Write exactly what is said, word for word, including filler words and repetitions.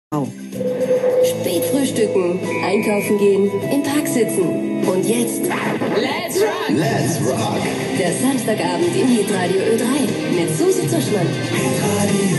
Au. Spät frühstücken, einkaufen gehen, im Park sitzen. Und jetzt Let's Rock! Let's Rock! Der Samstagabend im Hitradio Ö drei mit Susi Zuschmann. Hitradio.